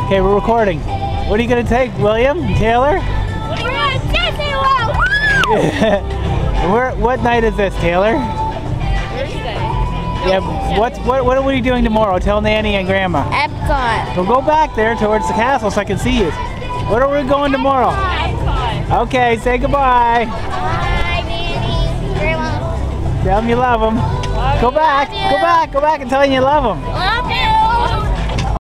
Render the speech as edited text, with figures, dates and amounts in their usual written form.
Okay, we're recording. What are you gonna take, William? Taylor? We're at Disney World! What night is this, Taylor? Thursday. Yeah. What are we doing tomorrow? Tell Nanny and Grandma. Epcot. We'll go back there towards the castle so I can see you. What are we going tomorrow? Epcot. Okay, say goodbye. Bye, Nanny. Grandma. Tell them you love them. Go back and tell them you love them.